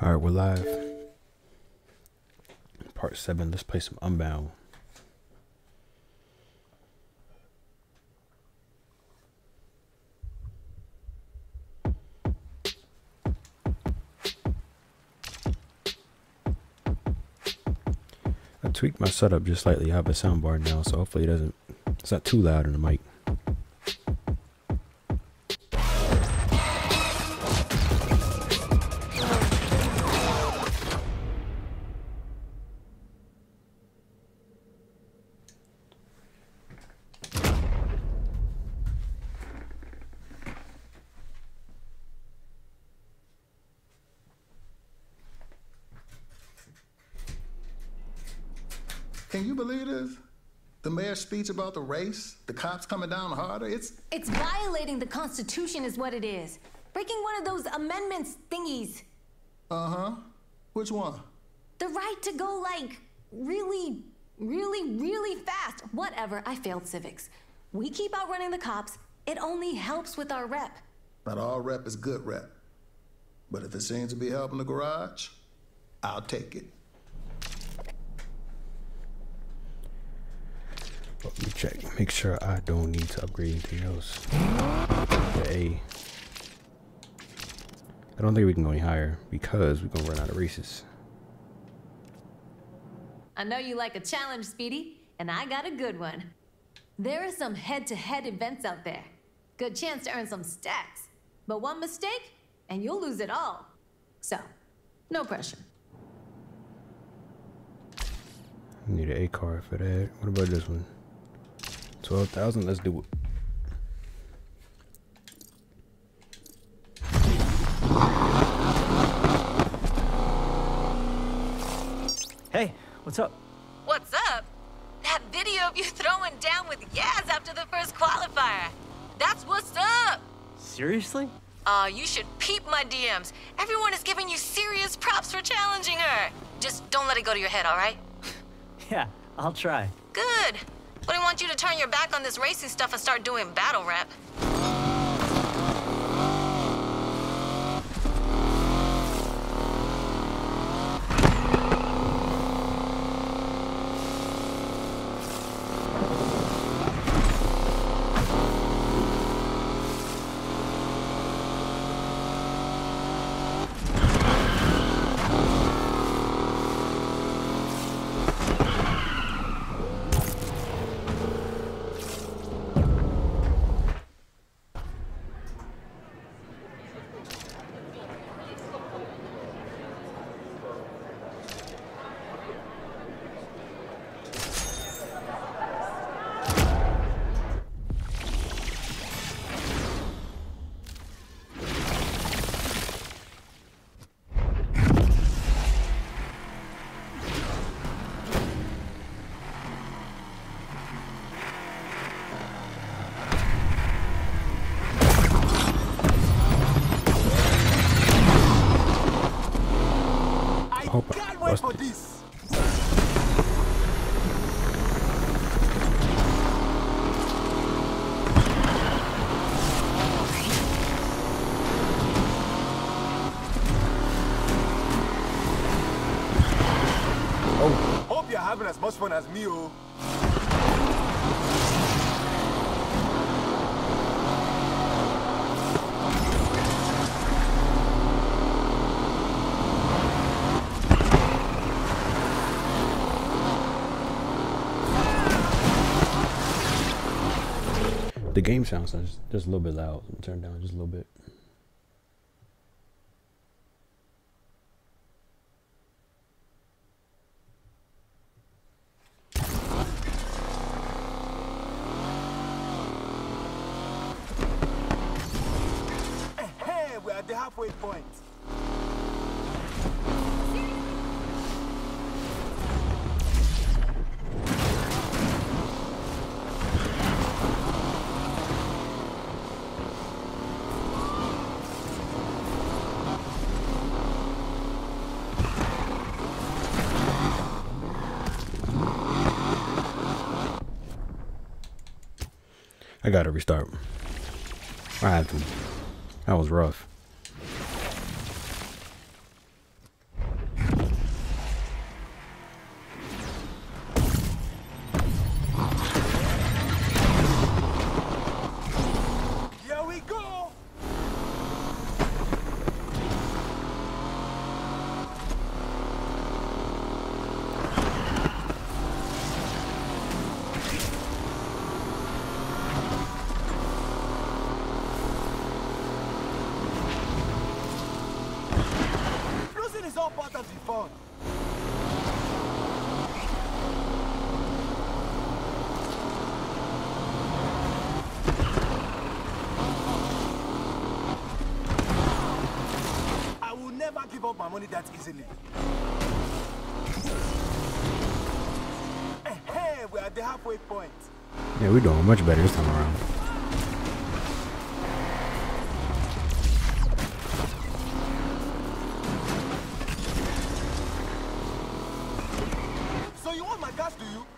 All right, we're live. Part 7. Let's play some Unbound. I tweaked my setup just slightly. I have a soundbar now, so hopefully it's not too loud in the mic. Can you believe this? The mayor's speech about the race, the cops coming down harder, it's violating the Constitution is what it is. Breaking one of those amendments thingies. Uh-huh. Which one? The right to go, like, really, really, really fast. Whatever, I failed civics. We keep outrunning the cops. It only helps with our rep. Not all rep is good rep. But if it seems to be helping the garage, I'll take it. Let me check. Make sure I don't need to upgrade anything else. The A. I don't think we can go any higher because we're gonna run out of races. I know you like a challenge, Speedy, and I got a good one. There are some head-to-head events out there. Good chance to earn some stacks. But one mistake, and you'll lose it all. So, no pressure. I need an A card for that. What about this one? 12,000. Let's do it. Hey, what's up? What's up? That video of you throwing down with Yaz after the first qualifier. That's what's up. Seriously? You should peep my DMs. Everyone is giving you serious props for challenging her. Just don't let it go to your head, all right? Yeah, I'll try. Good. But I want you to turn your back on this racing stuff and start doing battle rap. For this. Oh. Hope you're having as much fun as me, oh. The game sounds just a little bit loud. Turn it down just a little bit. Hey, we're at the halfway point. I gotta restart. I have to. That was rough. all part of the fun. I will never give up my money that easily. Hey, we're at the halfway point. Yeah, we're doing much better this time around. So you want my cash, do you?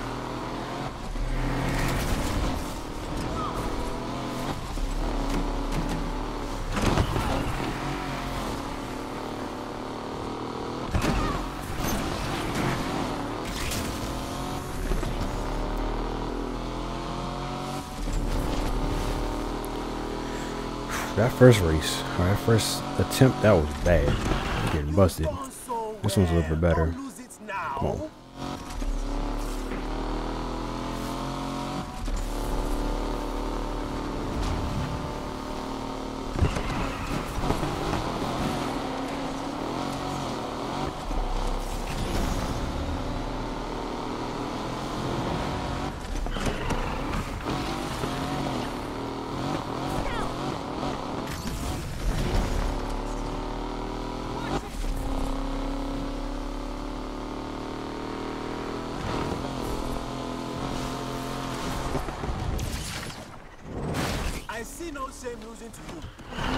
That first race, or that first attempt, that was bad. Getting busted. This one's a little bit better. Come on. I see no shame losing to you.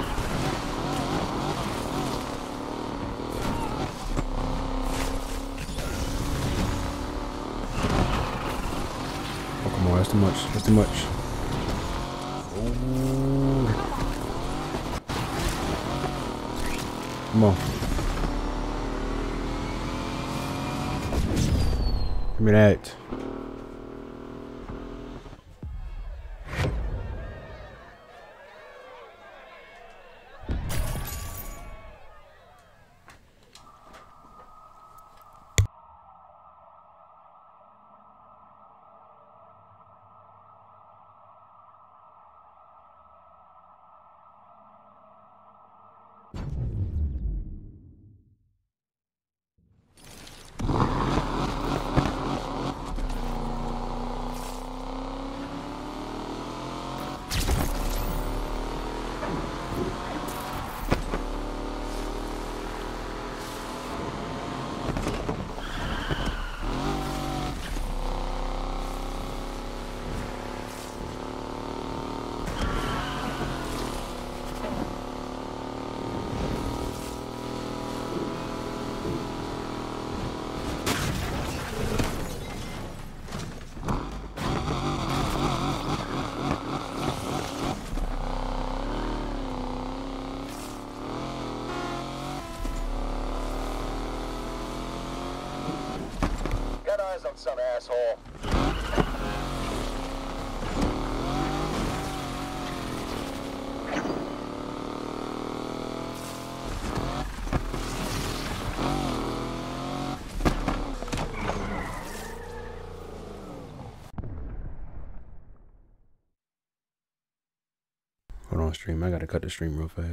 Oh, come on, that's too much. That's too much. Ooh. Come on. Give me that. Got eyes on some asshole. Hold on, stream. I gotta cut the stream real fast.